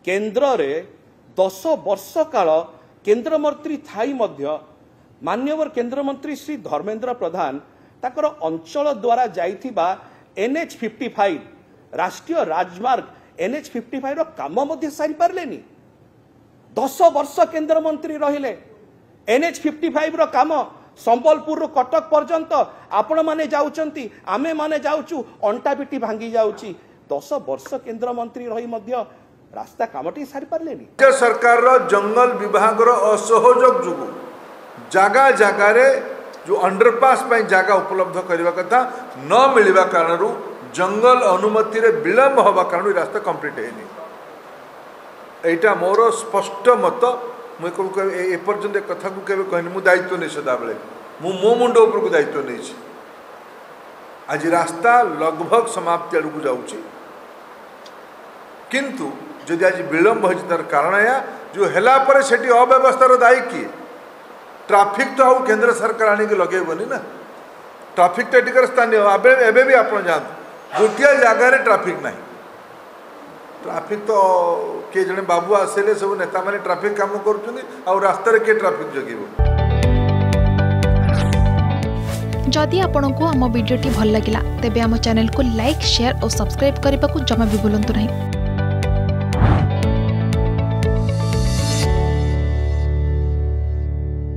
केन्द्र रे 10 वर्ष काल केन्द्र मंत्री थाई मध्य माननीय केन्द्र मंत्री श्री धर्मेंद्र प्रधान ताकर अंचल द्वारा जाइथिबा NH 55 राष्ट्रीय राजमार्ग NH 55 रो काम मध्य सारी पारलेनी। 10 वर्ष केन्द्र मंत्री रहिले NH 55 रो काम संबलपुर रो कटक पर्यंत आपण माने जाउचंती आमे माने जाउचु अंटा पिटी भांगी जाउची। 10 वर्ष केन्द्र मंत्री रही मध्य रास्ता कामटी सारी पारलेनी। राज्य सरकार रो जंगल विभाग रो असहयोग जुगु जागा जागा रे जो अंडरपास पे जगह उपलब्ध करने कथा न मिलवा कारण जंगल अनुमति रे विलंब हवा कारण रास्ता कंप्लीट है। एटा मोर स्पष्ट मत मुझे एपर्यंत कथा को केवे कहनी मु दायित्व नहीं सदा बेले मो मुंड ऊपर को दायित्व नहीं। आज रास्ता लगभग समाप्ति आड़ को जाऊँगी किंतु जदि आज विलंब हो तार कारण या जो हैला पर सेठी अव्यवस्थार दायी किए ट्राफिक तो आउ केंद्र सरकार आनी के लगेबनी ना। ट्राफिक तो टिकर स्थानीय एबे भी आप जानते गोटिया जगार ट्राफिक ना। ट्राफिक तो किए जड़े बाबू आसे सब नेता मैंने ट्राफिक काम कर रास्तार किए ट्राफिक जगेब। जदि आपंक आम भिडी भल लगा तेब आम चैनल को लाइक शेयर और सब्सक्राइब करने को जमा भी भूलु नहीं।